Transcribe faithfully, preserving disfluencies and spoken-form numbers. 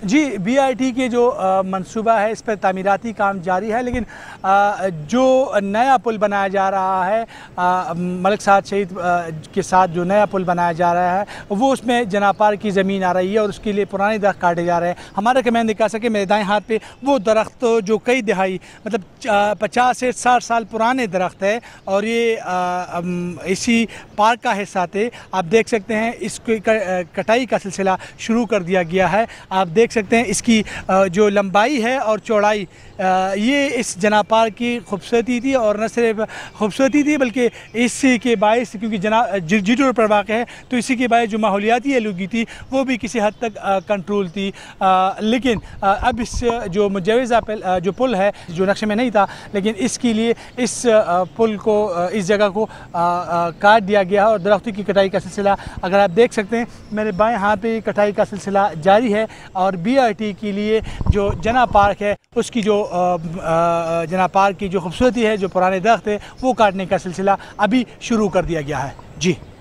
G B are T کے جو منصوبہ ہے اس پر تعمیراتی کام جاری ہے، لیکن جو نیا پل بنایا جا رہا ہے ملک سعد شہید کے ساتھ جو نیا پل بنایا جا رہا ہے وہ اس میں جناح پارک کی زمین آ رہی ہے اور اس کے لیے پرانے درخت کاٹے جا رہے ہیں۔ ہمارا کمین دکھا سکے میرے دائیں ہاتھ پہ وہ درخت جو کئی دہائی مطلب پچاس سے ساٹھ سال پرانے درخت ہے اور یہ اسی پارک کا حصہ تھے۔ آپ دیکھ سکتے ہیں اس کی کٹائی کا سلسلہ شروع کر دیا گیا ہے۔ آپ دیکھ سکتے ہیں اس کی جو لمبائی ہے اور چوڑائی، یہ اس جناح پارک کی خوبصورتی تھی اور نہ صرف خوبصورتی تھی بلکہ اسی کے باعث کیونکہ جناح جی روڈ پر واقع ہے تو اسی کے باعث جو ماحولیاتی آلودگی تھی وہ بھی کسی حد تک کنٹرول تھی۔ لیکن اب اس جو مجوزہ جو پل ہے جو نقشے میں نہیں تھا لیکن اس کے لیے اس پل کو اس جگہ کو کاٹ دیا گیا اور درختوں کی کٹائی کا سلسلہ اگر آپ دیکھ سکتے ہیں میرے بائیں ہاتھ پہ کٹائی کا سلسلہ جاری ہے اور بی آر ٹی کے لیے جو جناح پارک ہے اس کی جو جناح پارک کی جو خوبصورتی ہے جو پرانے درخت ہے وہ کاٹنے کا سلسلہ ابھی شروع کر دیا گیا ہے۔ جی